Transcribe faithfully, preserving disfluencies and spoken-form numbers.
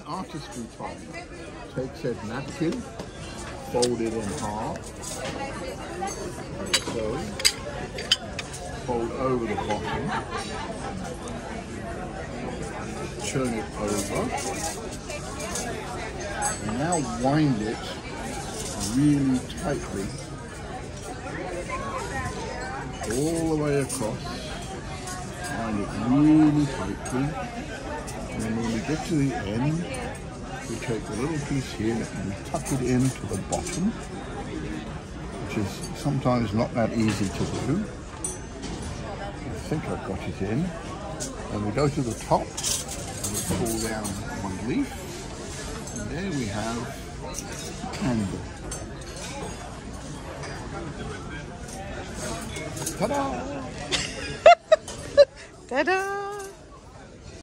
artistry time. Take said napkin, fold it in half, so, fold over the bottom, turn it over, and now wind it really tightly all the way across. Wind it really tightly, and then when we get to the end, we take a little piece here and we tuck it into the bottom, which is sometimes not that easy to do. I think I've got it in. And we go to the top and we pull down one leaf, and there we have a candle. Ta-da! Ta-da!